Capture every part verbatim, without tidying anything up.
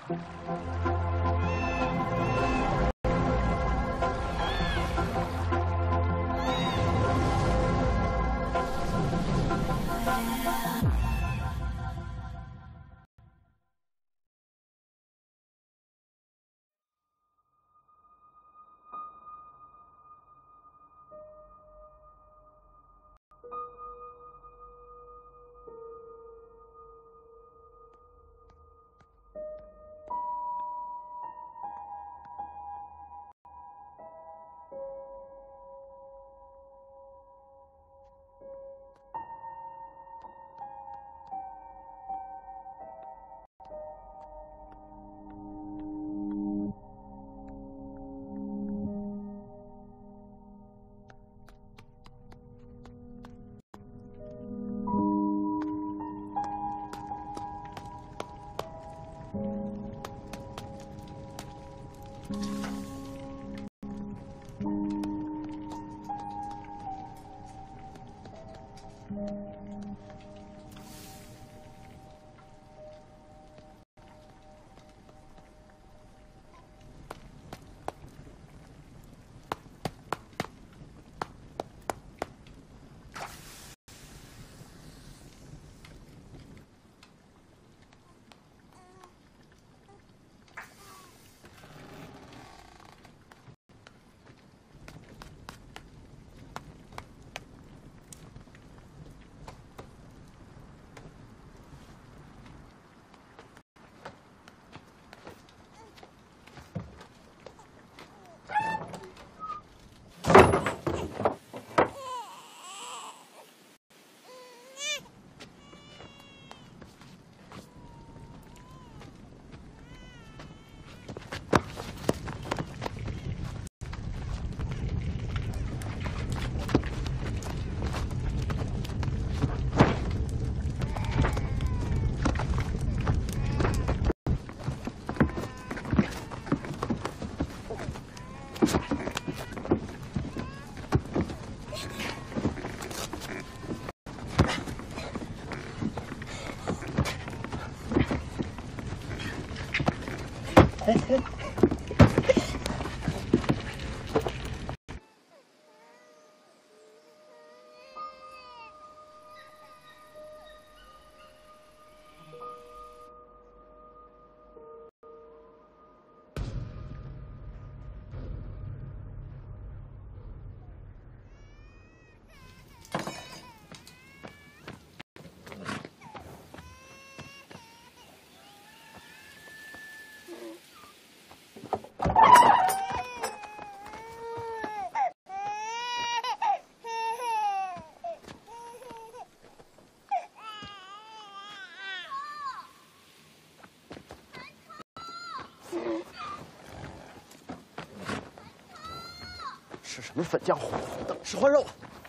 吃什么粉浆糊糊的？吃换肉。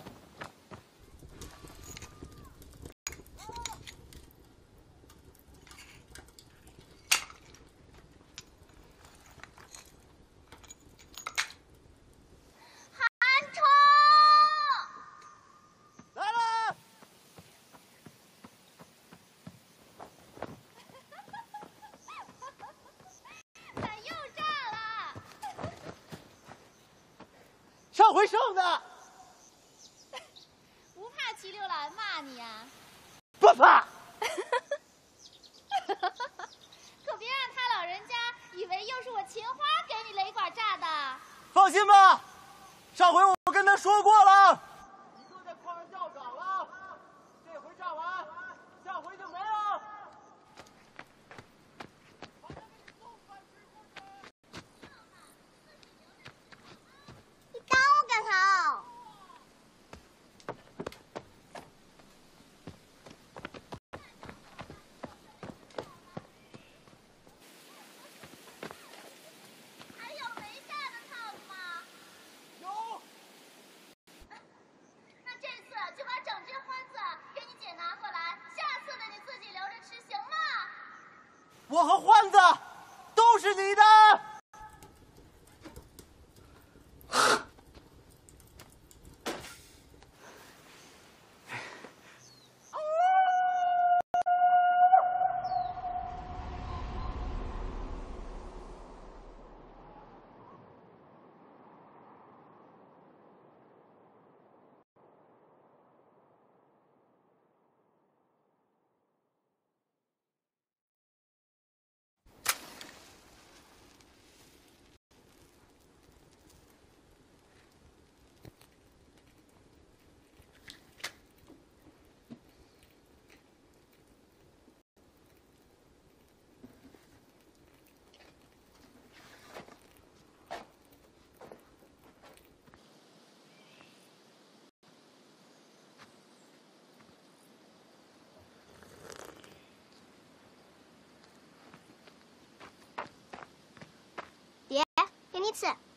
韩冲， 来了！ 咋又炸了？ 上回剩的。 不怕齐六郎骂你呀？ 不怕。 可别让他老人家以为又是我秦花给你雷管炸的。 放心吧，上回我跟他说过了。你哥在矿上掉岗了，这回炸完，下回就没了。 你打我干啥？还有没炸的套子吗？ 有。 那这次就把整只欢子给你姐拿过来，下次的你自己留着吃，行吗？ 我和欢子都是你的。 你吃。